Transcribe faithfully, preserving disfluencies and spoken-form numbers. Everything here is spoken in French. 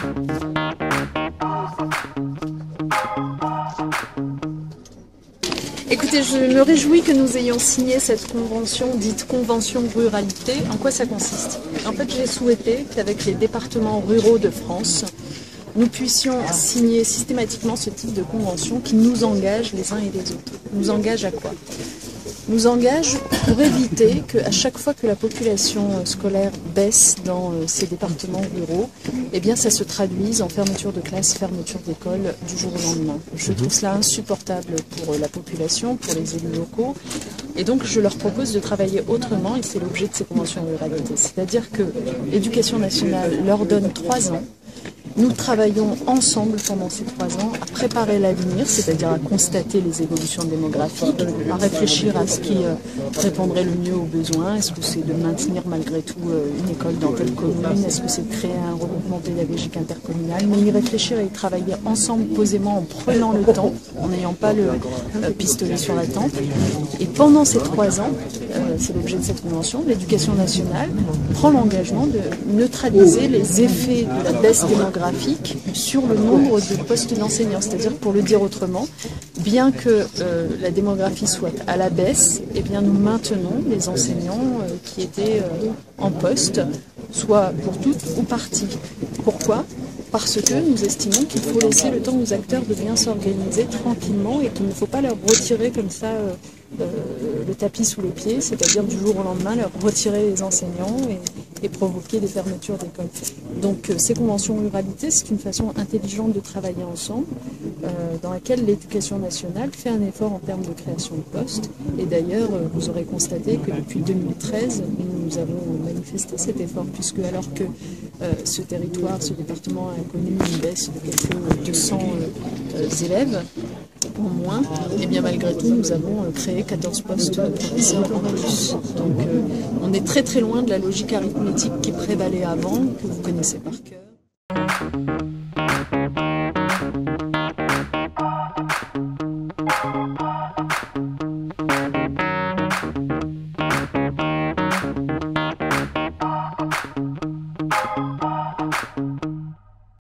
Écoutez, je me réjouis que nous ayons signé cette convention, dite convention ruralité. En quoi ça consiste? En fait, j'ai souhaité qu'avec les départements ruraux de France, nous puissions signer systématiquement ce type de convention qui nous engage les uns et les autres. Nous engage à quoi? Nous engage pour éviter qu'à chaque fois que la population scolaire baisse dans ces départements ruraux, eh bien ça se traduise en fermeture de classe, fermeture d'école du jour au lendemain. Je trouve cela insupportable pour la population, pour les élus locaux, et donc je leur propose de travailler autrement, et c'est l'objet de ces conventions ruralité. C'est-à-dire que l'éducation nationale leur donne trois ans. Nous travaillons ensemble pendant ces trois ans à préparer l'avenir, c'est-à-dire à constater les évolutions démographiques, à réfléchir à ce qui répondrait le mieux aux besoins. Est-ce que c'est de maintenir malgré tout une école dans telle commune? Est-ce que c'est de créer un regroupement pédagogique intercommunal? Mais y réfléchir et y travailler ensemble posément en prenant le temps, en n'ayant pas le pistolet sur la tempe. Et pendant ces trois ans, c'est l'objet de cette convention, l'éducation nationale prend l'engagement de neutraliser les effets de la baisse démographique sur le nombre de postes d'enseignants. C'est-à-dire, pour le dire autrement, bien que euh, la démographie soit à la baisse, eh bien nous maintenons les enseignants euh, qui étaient euh, en poste, soit pour toutes ou partie. Pourquoi ? Parce que nous estimons qu'il faut laisser le temps aux acteurs de bien s'organiser tranquillement et qu'il ne faut pas leur retirer comme ça euh, euh, le tapis sous les pieds, c'est-à-dire du jour au lendemain leur retirer les enseignants et, et provoquer des fermetures d'écoles. Donc euh, ces conventions ruralité, c'est une façon intelligente de travailler ensemble, euh, dans laquelle l'éducation nationale fait un effort en termes de création de postes. Et d'ailleurs, euh, vous aurez constaté que depuis deux mille treize, nous avons manifesté cet effort, puisque alors que euh, ce territoire, ce département a connu une baisse de quelques deux cents euh, élèves en moins, et bien malgré tout nous avons euh, créé quatorze postes de professeurs en plus. Donc euh, on est très très loin de la logique arithmétique qui prévalait avant, que vous connaissez par cœur.